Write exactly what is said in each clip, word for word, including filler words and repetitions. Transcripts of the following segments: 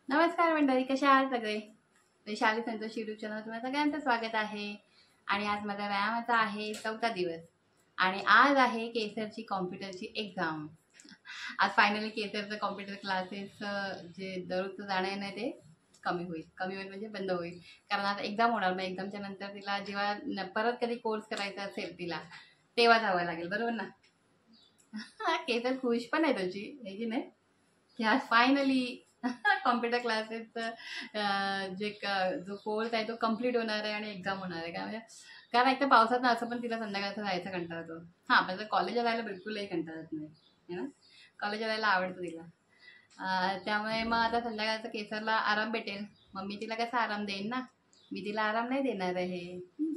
नमस्कार मंडळी, कशा आहात सगळे? मी शाली संतोष यूट्यूब चॅनल तुम्हाला सगळ्यांचं स्वागत आहे. आणि आज माझा व्यायामाचा आहे चौथा दिवस आणि आज आहे केसरची कॉम्प्युटरची एक्झाम. आज फायनली केसरचं कॉम्प्युटर क्लासेस जे दररोजचं जाणं येणं ते कमी होईल कमी होईल म्हणजे बंद होईल, कारण आता एक्झाम होणार. मग एक्झामच्या नंतर तिला जेव्हा परत कधी कोर्स करायचा असेल तिला तेव्हा जावं लागेल, बरोबर ना? केसर खुश पण आहे तुझी, आहे की नाही, की आज फायनली कॉम्प्युटर क्लासेसचं जे जो कोर्स आहे तो कम्प्लीट होणार आहे आणि एक्झाम होणार आहे. का म्हणजे कारण एक तर पावसात ना असं पण तिला संध्याकाळचं जायचा कंटाळा येतो. हां, पण कॉलेजला जायला बिलकुलही कंटाळत नाही आहे ना, कॉलेजला जायला आवडतं तिला. त्यामुळे मग आता संध्याकाळचं केसरला आराम भेटेल. मग मी तिला कसा आराम देईन ना, मी तिला आराम नाही देणार आहे.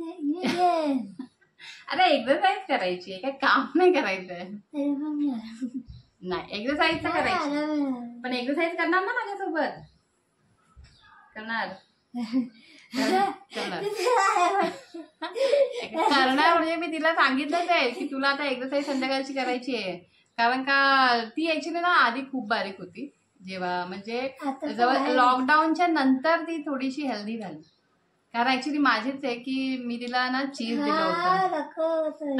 अरे एक्सरसाइज करायची आहे, काय काम नाही करायचं आहे. नाही, एक्सरसाइज तर करायची, पण एक्सरसाइज करणार ना माझ्यासोबत? करणार करणार म्हणजे मी तिला सांगितलंच आहे की तुला आता एक्सरसाइज संध्याकाळची करायची आहे. कारण का ती ऍक्च्युली ना आधी खूप बारीक होती, जेव्हा म्हणजे जवळ लॉकडाऊनच्या नंतर ती थोडीशी हेल्दी झाली. कारण ऍक्च्युली माझीच आहे की मी तिला ना चीज दिलं होतं.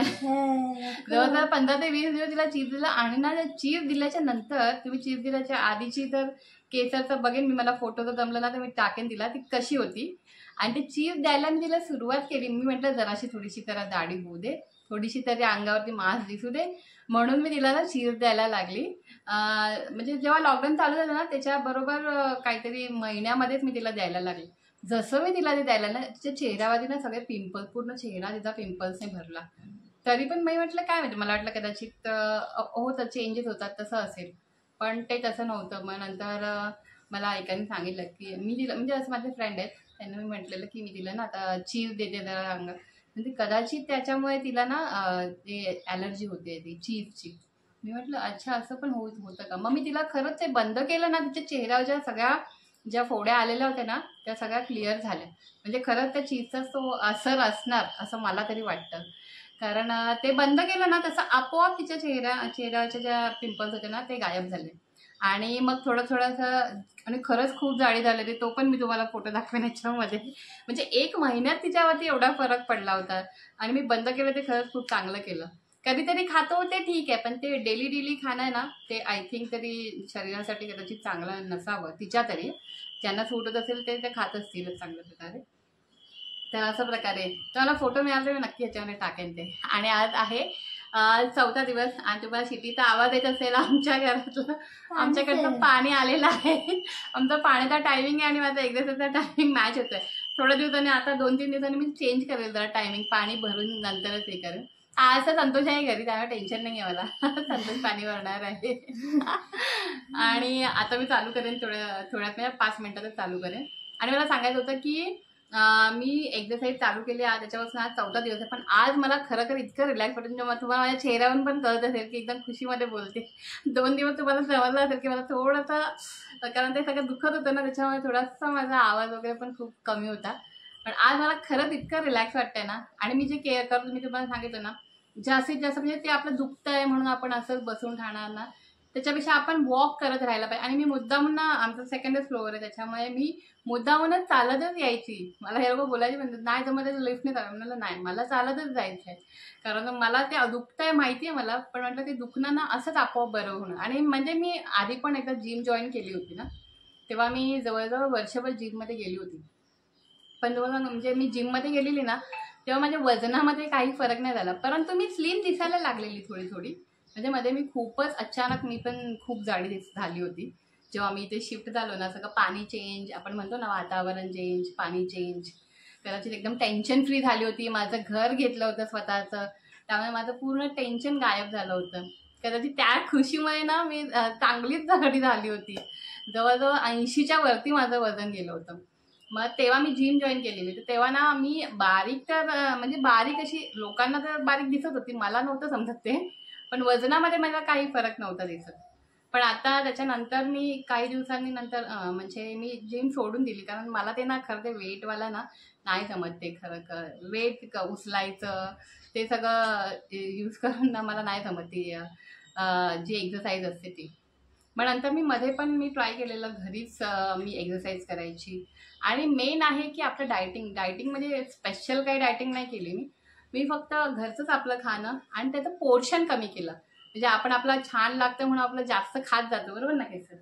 जवळजवळ पंधरा ते वीस दिवस तिला चीज दिलं. आणि ना चीज दिल्याच्या नंतर, तुम्ही चीज दिल्याच्या आधीची तर केसरचं बघेन मी, मला फोटो जर जमलं ना तर मी टाकेन तिला, ती कशी होती. आणि ते चीज द्यायला मी तिला सुरुवात केली. मी म्हटलं जराशी थोडीशी त्याला दाढी होऊ दे, थोडीशी तरी अंगावरती मांस दिसू दे, म्हणून मी तिला ना चीज द्यायला लागली. म्हणजे जेव्हा लॉकडाऊन चालू झालं ना त्याच्याबरोबर काहीतरी महिन्यामध्येच मी तिला द्यायला लागली. जसं मी तिला ते द्यायला ना तिच्या चेहऱ्यावरती ना सगळे पिंपल्स, पूर्ण चेहरा तिचा पिंपल्सने भरला. तरी पण मी म्हटलं काय माहिती, मला वाटलं कदाचित होतं चेंजेस होतात तसं असेल, पण ते तसं नव्हतं. मग नंतर मला एकाने सांगितलं की मी तिला, म्हणजे असं माझे फ्रेंड आहेत त्यांना मी म्हटलेलं की मी तिला ना आता चीज देते जरा अंगात, म्हणजे कदाचित त्याच्यामुळे तिला ना ते ॲलर्जी होते ती चीजची. मी म्हटलं अच्छा असं पण होत होतं का. मग मी तिला खरंच ते बंद केलं ना, तिच्या चेहऱ्यावरच्या सगळ्या ज्या फोड्या आलेल्या होत्या ना त्या सगळ्या क्लिअर झाल्या. म्हणजे खरंच त्या चीजचाच तो असर असणार असं मला तरी वाटतं. कारण ते बंद केलं ना तसं आपोआप तिच्या चेहऱ्या चेहऱ्याच्या ज्या पिंपल्स होते ना ते गायब झाले. आणि मग थोडं थोडंसं, आणि खरंच खूप जाडी झालेली, तो पण मी तुम्हाला फोटो दाखवेन याच्यामध्ये. म्हणजे एक महिन्यात तिच्यावरती एवढा फरक पडला होता. आणि मी बंद केलं ते खरंच खूप चांगलं केलं. कधीतरी खातो ते ठीक आहे, पण ते डेली डेली खाणं आहे ना ते आय थिंक तरी शरीरासाठी कदाचित चांगलं नसावं तिच्या तरी. ज्यांना सूट होत असेल ते ते खात असतीलच चांगल्या प्रकारे. तर असं प्रकारे तुम्हाला फोटो मिळाले मी नक्की ह्याच्यामध्ये टाकेन ते. आणि आज आहे चौथा दिवस आणि तुम्हाला शिटीचा आवाज येत असेल आमच्या घरातलं, आमच्याकडचं पाणी आलेलं आहे. आमचा पाण्याचा टायमिंग आहे आणि माझा एक्झरसाईजचा टायमिंग मॅच होतोय. थोड्या दिवसांनी आता दोन तीन दिवसांनी मी चेंज करेल जरा टायमिंग, पाणी भरून नंतरच हे करेल. आज तर संतोष आहे घरी त्यामुळे टेन्शन नाही आहे मला. संतोष पाणी भरणार आहे. आणि आता मी चालू करेन थोड्या थोड्यात म्हणजे पाच मिनिटातच चालू करेन. आणि मला सांगायचं होतं की मी एक्सरसाइज चालू केली आज, त्याच्यापासून आज चौथा दिवस आहे, पण आज मला खरं तर इतकं रिलॅक्स वाटतं. म्हणजे तुम्हाला माझ्या चेहऱ्यावरून पण कळत असेल की एकदम खुशीमध्ये बोलते. दोन दिवस तुम्हाला समजलं असेल की मला थोडंसं, कारण ते सगळं दुखत होतं ना त्याच्यामुळे थोडासा माझा आवाज वगैरे पण खूप कमी होता. पण आज मला खरंच इतकं रिलॅक्स वाटतंय ना. आणि मी जे केअर करतो मी तुम्हाला सांगितलं ना, जास्तीत जास्त म्हणजे ते आपलं दुखतं आहे म्हणून आपण असंच बसून राहणार ना, त्याच्यापेक्षा आपण वॉक करत राहायला पाहिजे. आणि मी मुद्दामून ना, आमचं सेकंडच फ्लोअर आहे त्याच्यामुळे मी मुद्दामूनच चालतच यायची. मला हे लोक बोलायचे म्हणतात नाही जमत आहे लिफ्टने चालू, म्हणलं नाही मला चालतच जायचं आहे, कारण मला ते दुखतंय माहिती आहे मला, पण म्हटलं ते दुखणं ना असंच आपोआप बरं होणं. आणि म्हणजे मी आधी पण एकदा जिम जॉईन केली होती ना, तेव्हा मी जवळजवळ वर्षभर जिममध्ये गेली होती. पण जेव्हा म्हणजे मी जिममध्ये गेलेली ना तेव्हा माझ्या वजनामध्ये काही फरक नाही झाला, परंतु मी स्लिम दिसायला लागलेली थोडी थोडी. म्हणजे मध्ये मी खूपच अचानक मी पण खूप जाडी दिस झाली होती जेव्हा मी इथे शिफ्ट झालो ना. सगळं पाणी चेंज, आपण म्हणतो ना वातावरण चेंज, पाणी चेंज, कदाचित एकदम टेन्शन फ्री झाली होती. माझं घर घेतलं होतं स्वतःचं, त्यामुळे माझं पूर्ण टेन्शन गायब झालं होतं. कदाचित त्या खुशीमुळे ना मी चांगलीच जाडी झाली होती. जवळजवळ ऐंशीच्या वरती माझं वजन गेलं होतं. मग तेव्हा मी जिम जॉईन केलेली, तर तेव्हा ना मी बारीक तर म्हणजे बारीक अशी लोकांना तर बारीक दिसत होती, मला नव्हतं समजत ते, पण वजनामध्ये मला काही फरक नव्हता दिसत. पण आता त्याच्यानंतर मी काही दिवसांनी नंतर म्हणजे मी जिम सोडून दिली, कारण मला ते ना खरं ते वेटवाला ना नाही जमत. ते खरं वेट उचलायचं ते सगळं यूज करून ना मला नाही जमत ती जी एक्सरसाइज असते ती. मग नंतर मी मध्ये पण मी ट्राय केलेलं घरीच मी एक्सरसाइज करायची. आणि मेन आहे की आपलं डायटिंग डायटिंग म्हणजे स्पेशल काही डायटिंग नाही केली मी मी फक्त घरचंच आपलं खाणं आणि त्याचं पोर्शन कमी केलं. म्हणजे आपण आपलं छान लागतं म्हणून आपलं जास्त खात जातो, बरोबर ना केसर?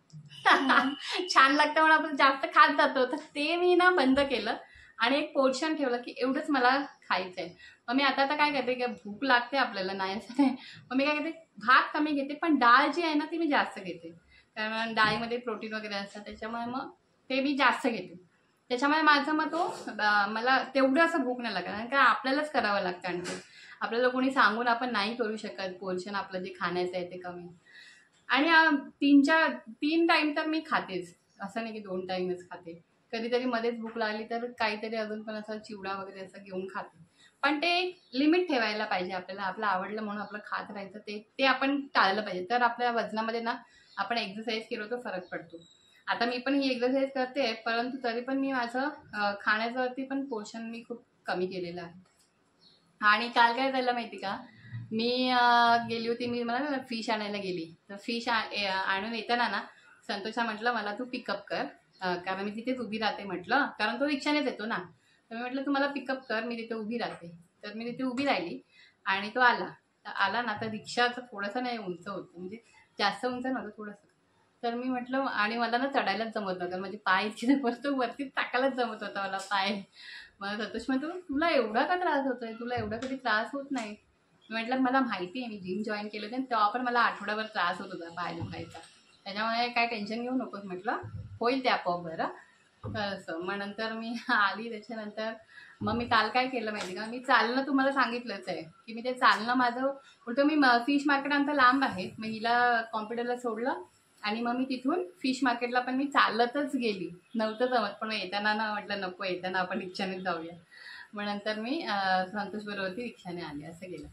छान लागतं म्हणून आपण जास्त खात जातो, तर ते मी ना बंद केलं आणि एक पोर्शन ठेवलं की एवढंच मला खायचं आहे. मग मी आता तर काय करते की भूक लागते आपल्याला, नाही असं नाही, मग मी काय करते भात कमी घेते पण डाळ जी आहे ना ती मी जास्त घेते, कारण डाळीमध्ये प्रोटीन वगैरे असतं, त्याच्यामुळे मग ते मी जास्त घेते. त्याच्यामुळे माझं मग तो मला तेवढं असं भूक नाही लागत, कारण का आपल्यालाच करावं लागतं. आणि ते आपल्याला कोणी सांगून आपण नाही करू शकत पोर्शन आपलं जे खाण्याचं आहे ते कमी. आणि तीन चार तीन टाईम तर मी खातेच, असं नाही की दोन टाईमच खाते. कधीतरी मध्येच भूक लागली तर काहीतरी अजून पण असं चिवडा वगैरे असं घेऊन खाते, पण ते एक लिमिट ठेवायला पाहिजे आपल्याला. आपलं आवडलं म्हणून आपलं खात राहायचं ते ते आपण टाळलं पाहिजे, तर आपल्या वजनामध्ये ना आपण एक्सरसाइज केलो तर फरक पडतो. आता मी पण ही एक्सरसाइज करते, परंतु तरी पण मी माझं खाण्याच्यावरती पण पोर्शन मी खूप कमी केलेलं आहे. आणि काल काय झालं माहिती का, मी गेली होती, मी मला ना फिश आणायला गेली, तर फिश आणून येताना ना संतोषा म्हटलं मला तू पिकअप कर, कारण मी तिथेच उभी राहते म्हटलं, कारण तो रिक्षानेच येतो ना. तर मी म्हटलं तू मला पिकअप कर, मी तिथे उभी राहते. तर मी तिथे उभी राहिली आणि तो आला. तर आला ना तर रिक्षाचं थोडंसं नाही उंच होतं, म्हणजे जास्त उंच नव्हतं, थोडंसं. तर मी म्हटलं, आणि मला ना चढायलाच जमत नव्हतं, म्हणजे पाय इतके वरती वरती टाकायलाच जमत होता मला पाय. मला संतोष म्हणतो तुला एवढा का त्रास होतोय, तुला एवढा कधी त्रास होत नाही. म्हटलं मला माहिती आहे, मी जिम जॉईन केलं होतं तेव्हा पण मला आठवड्याभर त्रास होत होता पाय दुखायचा, त्याच्यामुळे काय टेन्शन घेऊ नकोस म्हटलं, होईल ते आपोआप बरं असं. मग नंतर मी आली, त्याच्यानंतर मग मी काल काय केलं माहिती का, मी चालणं तुम्हाला सांगितलंच आहे की मी ते चालणं माझं उलटं, मी फिश मार्केट आमचं लांब आहे, मग हिला कॉम्प्युटरला सोडलं आणि मग मी तिथून फिश मार्केटला पण मी चालतच गेली, नव्हतं जमत, पण येताना ना म्हटलं नको, येताना आपण रिक्षानेच जाऊया. मग नंतर मी संतोष बरोबरती रिक्षाने आले, असं केलं.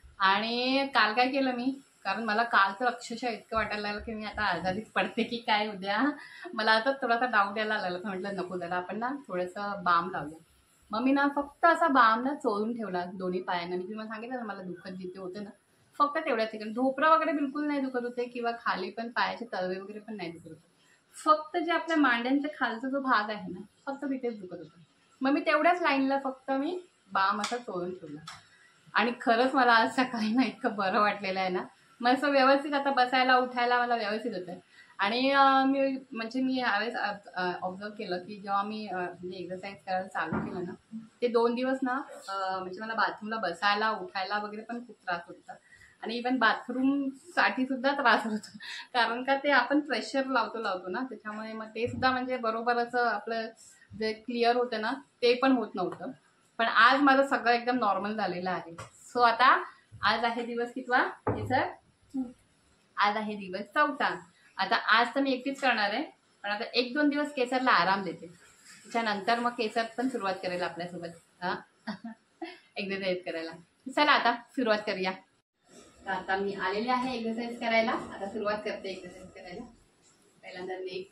आणि काल काय केलं मी, कारण मला काल तर अक्षरशः इतकं वाटायला लागलं की मी आता आजारीच पडते की काय उद्या, मला आता थोडासा डाऊट यायला लागला. तर म्हटलं नको, जरा आपण ना थोडंसं बाम लावूया. मग मी ना फक्त असा बाम ना चोळून ठेवला दोन्ही पायांना. मी तुम्हाला सांगितलं ना मला दुखत जिथे होते ना, फक्त तेवढ्याच ठिकाणी. ढोपरा वगैरे बिलकुल नाही दुखत होते, किंवा खाली पण पायाचे तळवे वगैरे पण नाही दुखत होते, फक्त जे आपल्या मांड्यांच्या खालचा जो भाग आहे ना फक्त तिथेच दुखत होतं. मग मी तेवढ्याच लाईनला फक्त मी बाम असा चोळून ठेवला. आणि खरंच मला आज सकाळी ना इतकं बरं वाटलेलं आहे ना, मला असं व्यवस्थित आता बसायला उठायला मला व्यवस्थित होतं. आणि मी म्हणजे मी यावेळेस ऑब्झर्व केलं की जेव्हा मी म्हणजे एक्सरसाइज करायला चालू केलं ना, ते दोन दिवस ना म्हणजे मला बाथरूमला बसायला उठायला वगैरे पण खूप त्रास होता, आणि इवन बाथरूमसाठी सुद्धा त्रास होतो, कारण का ते आपण प्रेशर लावतो लावतो ना, त्याच्यामुळे मग ते सुद्धा म्हणजे बरोबर असं आपलं जे क्लिअर होतं ना ते पण होत नव्हतं. पण आज माझं सगळं एकदम नॉर्मल झालेलं आहे. सो आता आज आहे दिवस कितवा हे सर, आज आहे दिवस चौथा. आता आज तर मी एकटीच करणार आहे, पण आता एक दोन दिवस केसरला आराम देते, त्याच्यानंतर मग केसर पण सुरुवात करेल आपल्यासोबत हा एक्सरसाइज करायला. चला आता सुरुवात करूया. तर आता मी आलेले आहे एक्सरसाइज करायला, आता सुरुवात करते एक्सरसाइज करायला. पहिल्यांदा लेग,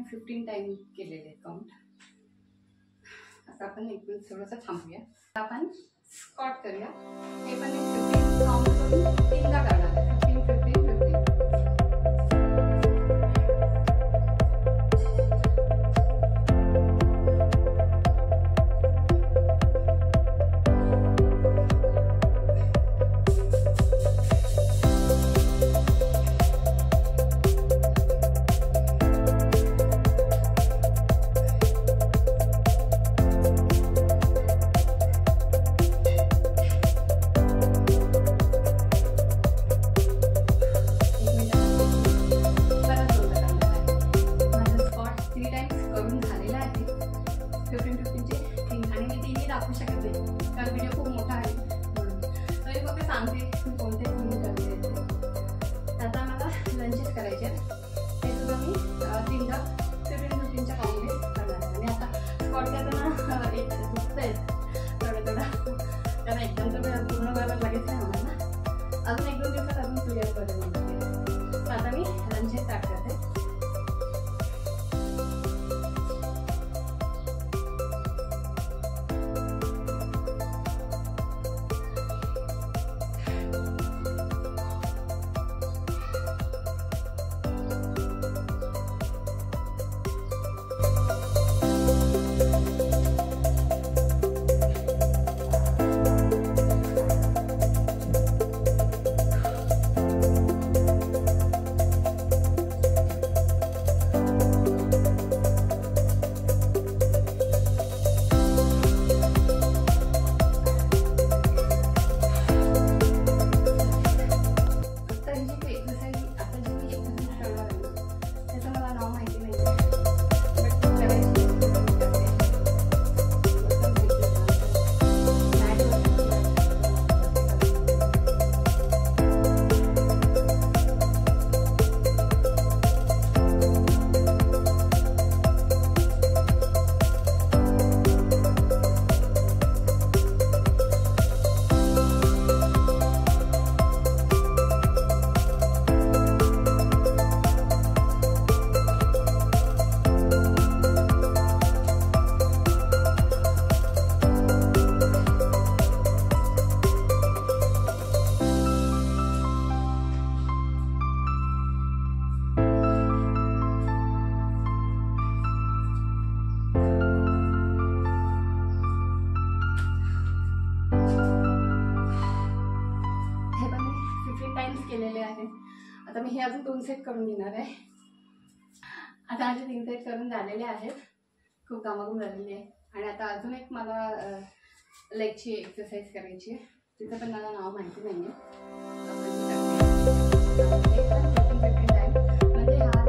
फिफ्टीन टाइम केलेले काउंट. आता आपण एक मिनिट थोडंसं थांबूया. आपण स्क्वॉट करूया. हे पण एक फिफ्टीन काउंट करून तीनदा करणार आहे. Fifteen fifteen fifteen. अजून एक दोन दिवसात अजून क्लिअर करेल. आता मी लंच स्टार्ट करते. केलेले आहेत. आता मी हे अजून दोन सेट करून घेणार आहे. आता माझे तीन सेट करून झालेले आहेत. खूप कामाकडून झालेली आहे. आणि आता अजून एक मला लेगची एक्सरसाइज करायची आहे. तिचं पण मला नाव माहिती नाही आहे. म्हणजे हा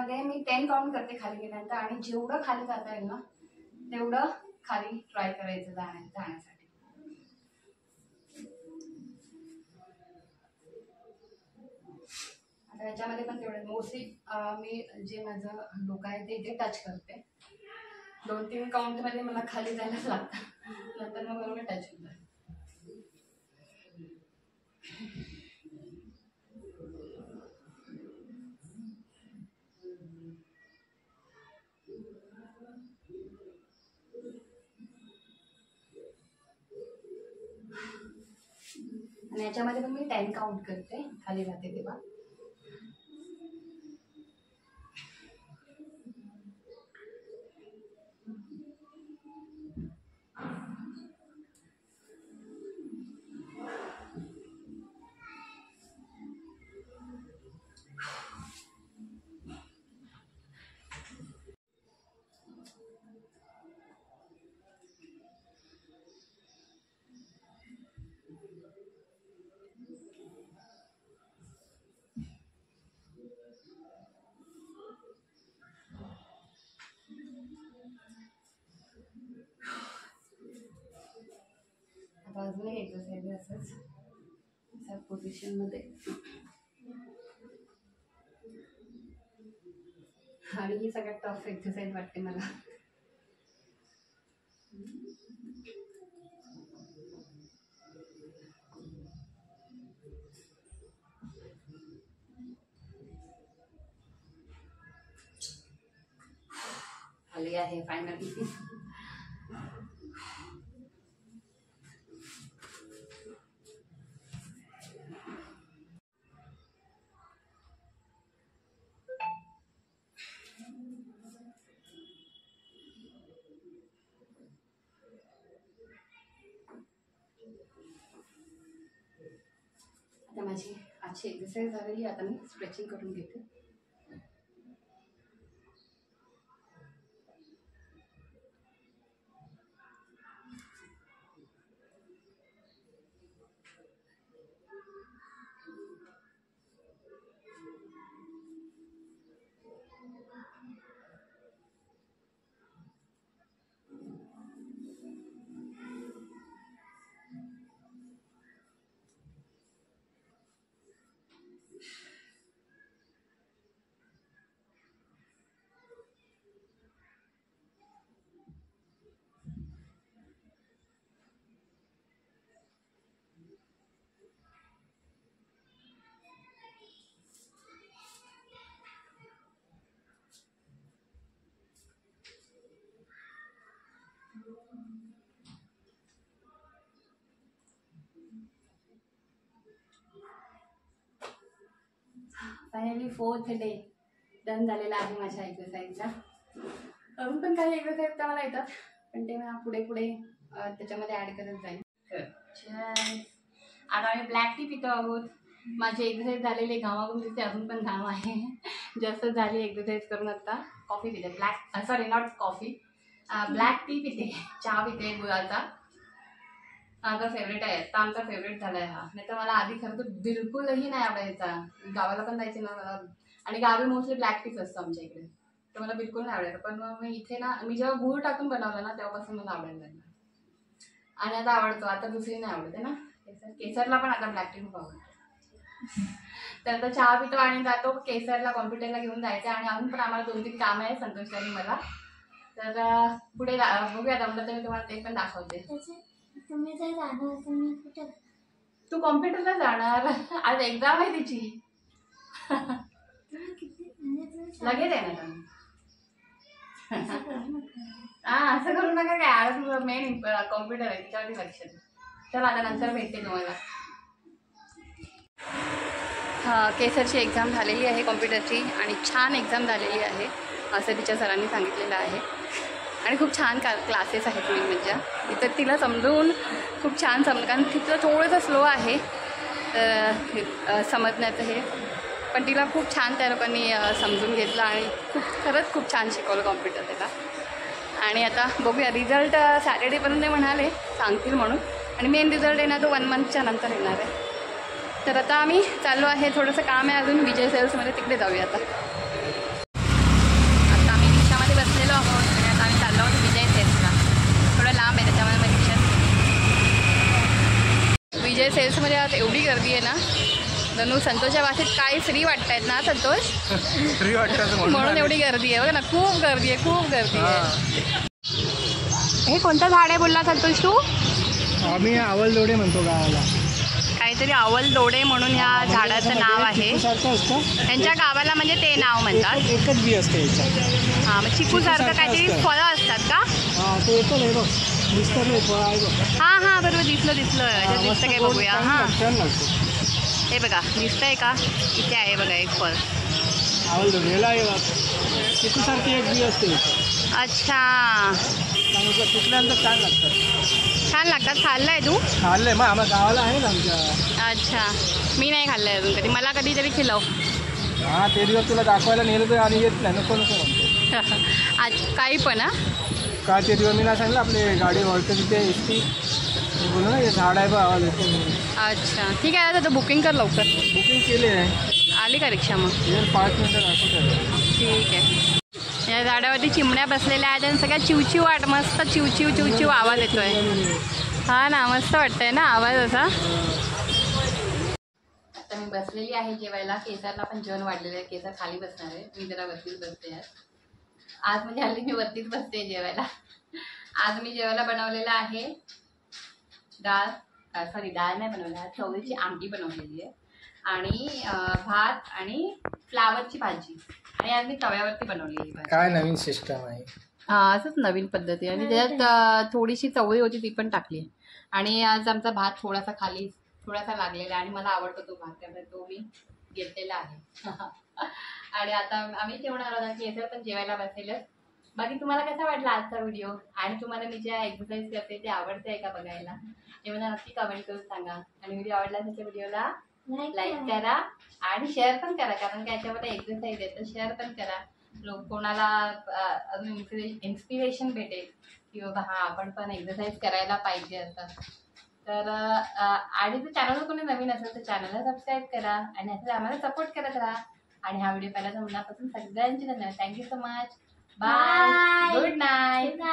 याच्यामध्ये मी टेन काउंट करते खाली गेल्यानंतर, आणि जेवढं खाली जाता येईल ना तेवढं खाली ट्राय करायचं जाण्या जाण्यासाठी. आता याच्यामध्ये पण तेवढं मोस्टली मी जे माझं डोकं आहे ते इथे टच करते. दोन तीन काउंटमध्ये मला खाली जायलाच लागतं, नंतर मग बरोबर टच होतं. आणि याच्यामध्ये पण मी टेन काउंट करते खाली जाते तेव्हा. अजून एक एक्सरसाइज असंच अशा पोझिशनमध्ये, आणि ही सगळ्यात टफ एक्सरसाइज वाटते मला. आली आहे फायनली. आता माझी आजची एक्सरसाइज झालेली, आता मी स्ट्रेचिंग करून घेते. फायनली फोर्थ डे डन झालेला आहे माझ्या एक्सरसाइजचा. अजून पण काही एक्सरसाइज त्या मला येतात, पण ते मला पुढे पुढे त्याच्यामध्ये ॲड करत जाईल. आता आम्ही ब्लॅक टी पितो आहोत. माझी एक्सरसाइज झालेली गावाकडून तिथे अजून पण घाम आहे. जास्त झाली एक्सरसाइज करून. आता कॉफी पिते, black sorry not coffee, black tea पिते, चहा पिते गुळाचा. माझा फेवरेट आहे, आता आमचा फेवरेट झाला आहे हा. नाही तर मला आधी खरं तर बिलकुलही नाही आवडायचा. गावाला पण जायचे ना मला, आणि गावी मोस्टली ब्लॅक टीच असतं आमच्या इकडे, तर मला बिलकुल नाही आवडायचं. पण मग मी इथे ना, मी जेव्हा गूळ टाकून बनवलं ना तेव्हापासून मला आवडायला लागलं, आणि आता आवडतो. आता दुसरी नाही आवडते ना केसर. केसरला पण आता ब्लॅक टी खूप आवडते. तर आता चहा पितो आणि जातो केसरला कॉम्प्युटरला घेऊन जायचं. आणि अजून पण आम्हाला दोन तीन कामं आहे संतोषाने मला, तर पुढे बघूया जमलं तर मी तुम्हाला ते पण दाखवते. तुम्ही जर जाणार तर मी कुठे? तू कॉम्प्युटरला जाणार, आज एक्झाम आहे तिची. लगेच आहे ना तुम्ही. हा असं करू नका काय, आज तुझं मेन कॉम्प्युटर आहे त्याच्यावरती लक्ष दे. चल आता नंतर भेटते तुम्हाला. हा केसरची एक्झाम झालेली आहे कॉम्प्युटरची, आणि छान एक्झाम झालेली आहे असं तिच्या सरांनी सांगितलेलं आहे. आणि खूप छान का क्लासेस आहेत मेन म्हणजे इथं तिला समजून खूप छान समज, कारण तिथलं थोडंसं स्लो आहे समजण्याचं हे, पण तिला खूप छान त्या लोकांनी समजून घेतलं आणि खूप खरंच खूप छान शिकवलं कॉम्प्युटर त्याला. आणि आता बघूया रिझल्ट सॅटर्डेपर्यंत म्हणाले सांगतील म्हणून, आणि मेन रिझल्ट येणार तो वन मंथच्या नंतर येणार आहे. तर आता आम्ही चाललो आहे, थोडंसं काम आहे अजून विजय सेल्समध्ये, तिकडे जाऊया आता. म्हणजे सेल्समध्ये आज एवढी गर्दी आहे ना. धनु संतोषच्या भाषेत काय फ्री वाटतायत ना संतोष? फ्री वाटतं म्हणून एवढी गर्दी आहे बघा ना. खूप गर्दी आहे, खूप गर्दी आहे. हे कोणतं झाड आहे बोलला संतोष तू? आम्ही आवलदोडे म्हणतो गावाला. काहीतरी आवलदोडे म्हणून ह्या झाडाचं नाव आहे. त्यांच्या गावाला म्हणजे ते नाव म्हणतात. एकच बी असते याच्यात. हां, मग चिकूसारखं काहीतरी फळं असतात का? हां, ते येतं नाही बघ, दिसतं नाही फळ आहे बघ. हां हां बरोबर, दिसलं दिसलं. याच्यात दिसतं काय बघूया. हां, छान लागतो. हे बघा दिसतंय का? इथे आहे बघा एक फळ. आवलदोडे याला चिकूसारखी एक बी असते. अच्छा, पिकल्यानंतर छान लागतात. छान लागतात. खाल्लं आहे तू? खाल्लंय मग, आम्हाला गावाला आहे ना आमच्या. अच्छा, मी नाही खाल्लं आहे अजून कधी. मला कधीतरी खिलव. हां, ते दिवस तुला दाखवायला नेलं तर आणि येत नाही, नको नको म्हणतो. आज काही पण हां. का ते दिवस मी नाही सांगितलं आपली गाडी वळते तिथे एसटी बोलू ना, हे झाड आहे बा आवाज येतो. अच्छा ठीक आहे, आता बुकिंग कर लवकर. बुकिंग केली आहे. आली का रिक्षा मग? येईल पाच मिनटं दाखवत. ठीक आहे. या झाडावरती चिमण्या बसलेल्या आहेत आणि सगळ्या चिवचिव वाट मस्त चिवचिव चिवचिव आवाज येतोय. हा ना, मस्त वाटतंय ना आवाज असा. आता मी बसलेली आहे जेवायला. केसरला पण जेवण वाढलेलं आहे. केसर खाली बसणार आहे, मी जरा वरतीच बसते आज. आज म्हणजे हल्ली मी वरतीच बसते जेवायला. आज मी जेवायला बनवलेलं आहे डाळ, सॉरी डाळ नाही बनवली, आज चवळीची आमटी बनवलेली आहे आणि भात आणि फ्लावरची भाजी. आणि आज मी तव्यावरती बनवलेली भाजी. काय नवीन सिस्टम आहे? हा, असंच नवीन पद्धती. आणि त्याच्यात थोडीशी चवळी होती ती पण टाकली. आणि आज आमचा भात थोडासा खाली थोडासा लागलेला आहे आणि मला आवडतो तो भात, त्यामुळे तो मी घेतलेला आहे. आणि आता आम्ही जेवणार आहोत. केसर पण जेवायला बसेलच. बाकी तुम्हाला कसा वाटला आजचा व्हिडिओ? आणि तुम्हाला मी ज्या एक्सरसाइज करते ते आवडते आहे का बघायला? ते मला नक्की कमेंट करून सांगा. आणि व्हिडिओ आवडला असेल तर व्हिडिओला लाईक करा आणि शेअर पण करा, कारण की याच्यामध्ये एक्सरसाइज आहे तर शेअर पण करा. लोक कोणाला अजून इन्स्पिरेशन भेटेल की बाबा हा आपण पण एक्सरसाइज करायला पाहिजे असं. तर आणि जर चॅनलवर कोणी नवीन असेल तर चॅनलला सबस्क्राईब करा आणि असं आम्हाला सपोर्ट करत राहा. आणि हा व्हिडिओ पाहिल्याचा मनापासून सगळ्यांची धन्यवाद. Thank you so much. Bye, good night.